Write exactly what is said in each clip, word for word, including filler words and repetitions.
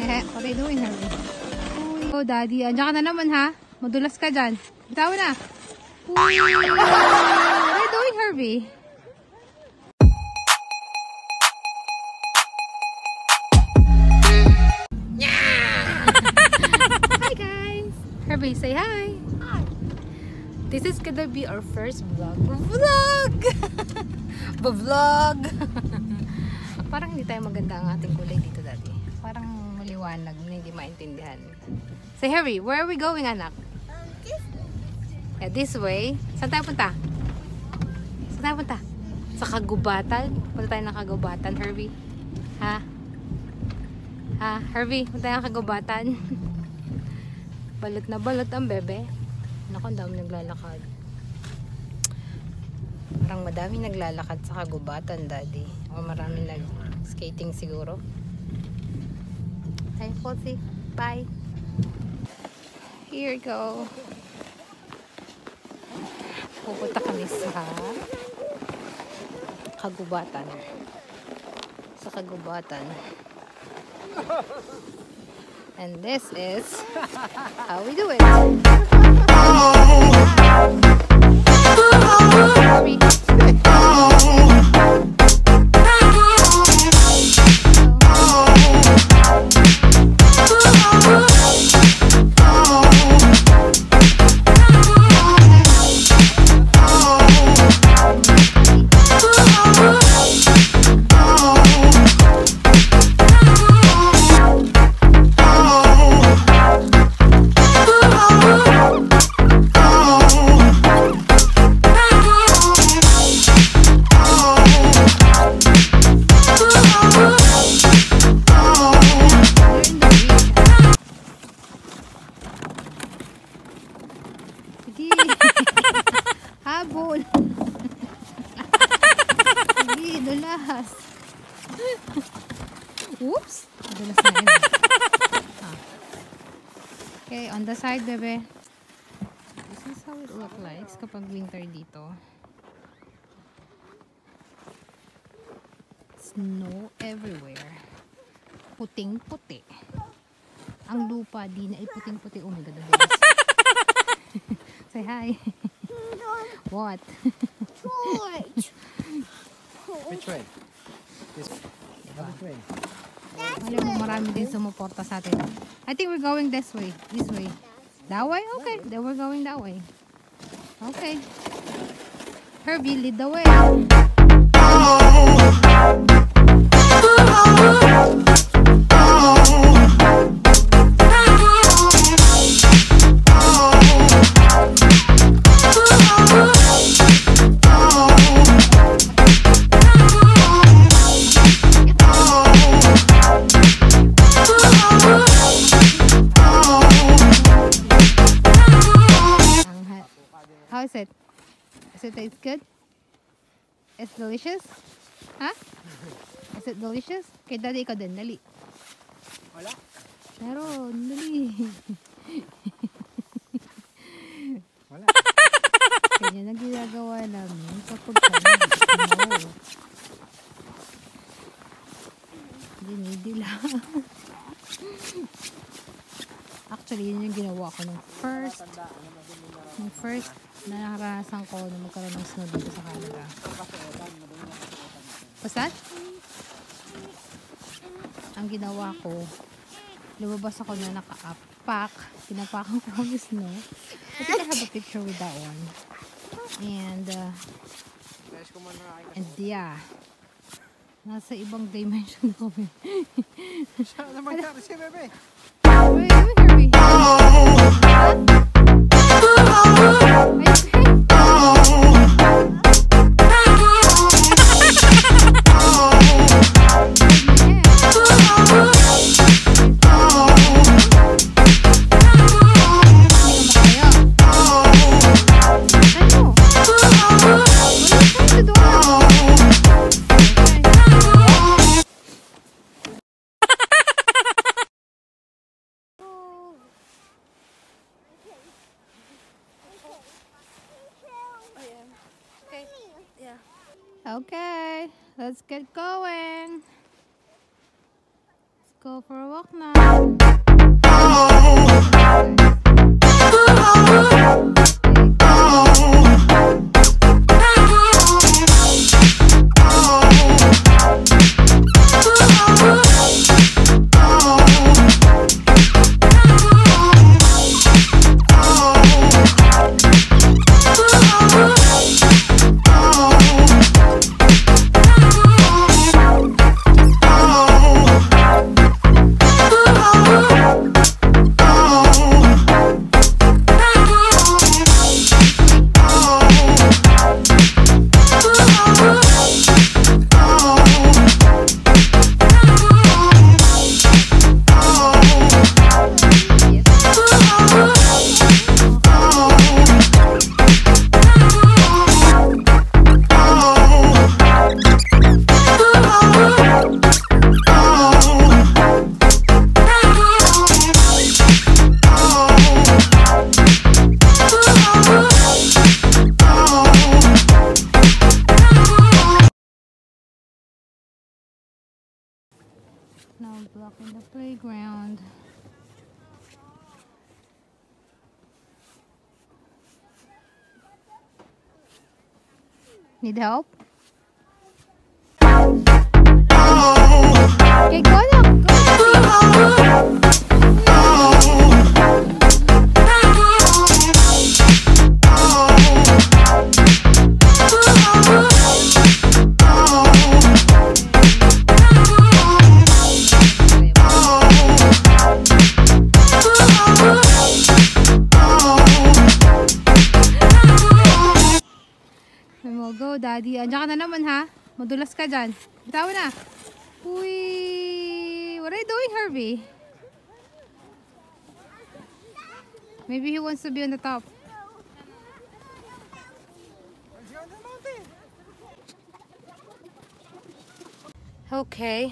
he? What are you doing, Herbie? Oh, Daddy. Andiyan ka na naman, ha? Madulas ka dyan. Bitaw na. Uy! What are you doing, Herbie? Hi, guys! Herbie, say hi! Hi! This is gonna be our first vlog. Vlog! Vlog! Parang hindi tayo maganda ang ating kulay dito dati. Parang maliwanag na hindi maintindihan. Say, Harry, where are we going, anak? Um, this Yeah, this way. Saan tayo punta? Saan tayo punta? Sa kagubatan? Punta tayo ng kagubatan, Herbie. Ha? Ha? Herbie, punta tayo ng kagubatan. Balot na balot ang bebe. Naku, ang dami naglalakad. Parang madami naglalakad sa kagubatan, Daddy. O marami nag-skating siguro. Hi, Fosi. Bye. Here we go. Pupunta kami sa kagubatan. Sa kagubatan. And this is how we do it. Habol. Sige, dulas. Oops. Dulas na yun. Ah. Okay, on the side, bebe. This is how it looks like kapag winter dito. Snow everywhere. Puting-puti. Ang lupa, di na iputing-puti. Oh my God, dulas. Say hi. What? George. Which way? This way. Which way? Alam mo, marami din sumuporta sa atin. I think we're going this way. This way. That way? Okay. Then we're going that way. Okay. Herbie, lead the way. How is it? Is it taste good? It's delicious? Huh? Is it delicious? Kay Daddy, ikaw din. Dali. Wala. Pero, dali. Wala. Kanya na ginagawa namin sa pagkain. No. Dinidila. Actually, yun yung ginawa ko nung first nung first na nakarasan ko na magkaroon ng snow dito sa Canada. What's that? Ang ginawa ko, lumabas ako na naka-pack. Pinapakan ko ang snow. I think I have a picture with that one. And, uh, and yeah. Nasa ibang dimension kami. Siya naman ka kasi, bebe. Wait, Herbie. Okay, let's get going. Let's go for a walk now. Now blocking the playground. Need help? Okay, go na. Go na. Go, daddy. Andiyan ka na naman, ha? Madulas ka dyan. Bitaw na. Uy. What are you doing, Harvey? Maybe he wants to be on the top. Okay.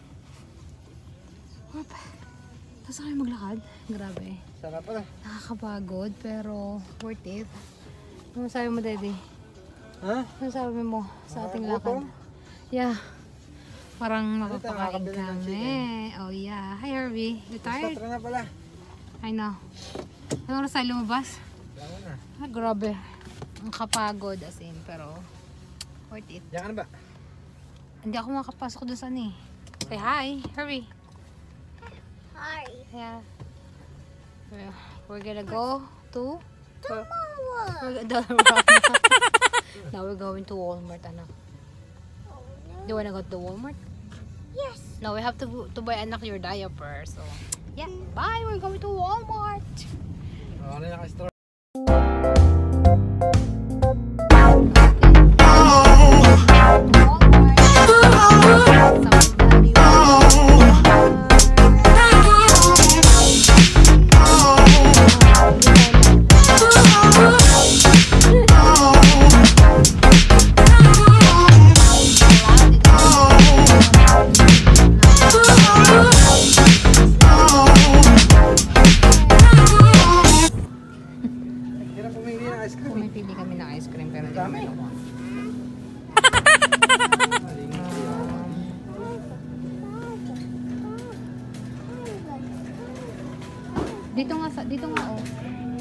Whoop. Tapos kayo maglakad. Grabe. Sarap pala. Nakakapagod, pero worth it. Ano sabi mo, daddy? Ha? Ano sabi mo sa ating lakad? Nakakagutom? Yeah. Parang Ano tayo, mapapakain nakakabili ng kami. Oh yeah. Hi Harvey. You tired? Tara na pala. I know. Anong oras tayo lumabas? Tama na. Ah, grabe. Ang kapagod as in. Pero worth it. Diyan ka na ba? Hindi ako makapasok doon saan eh. Say hi. Harvey. Hi. Yeah. We're, we're gonna go to... Tomorrow. We're, now we're going to Walmart, anak. Oh, Do you wanna go to Walmart? yes. No, we have to to buy anak your diaper. So, yeah. Bye. We're going to Walmart. Oh, ano yung naka-straw? Pumipili kami ng ice cream pero hindi kami nakuha. Dito nga sa dito nga oh.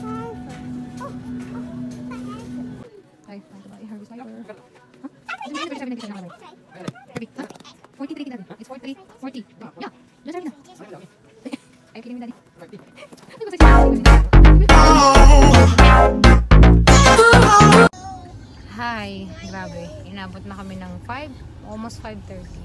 Ay, ay, Harvey Cyber. forty-three kita. It's forty-three, forty. Yeah. Just na. Ay, kidding me, daddy. Hi, grabe. Inabot na kami ng five, almost five thirty.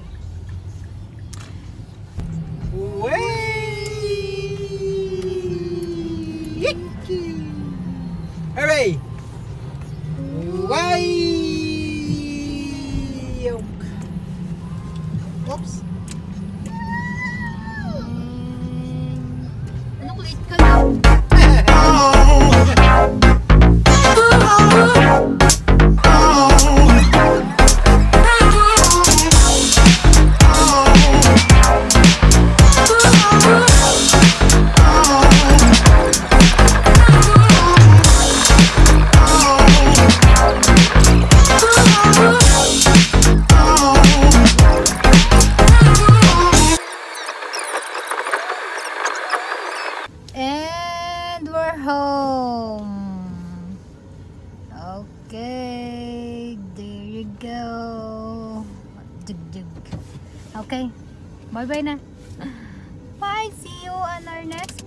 Hurry! Why? Oops. Ano kulit ka lang? home. Okay, there you go. Dug, dug. Okay, bye bye na. Bye, see you on our next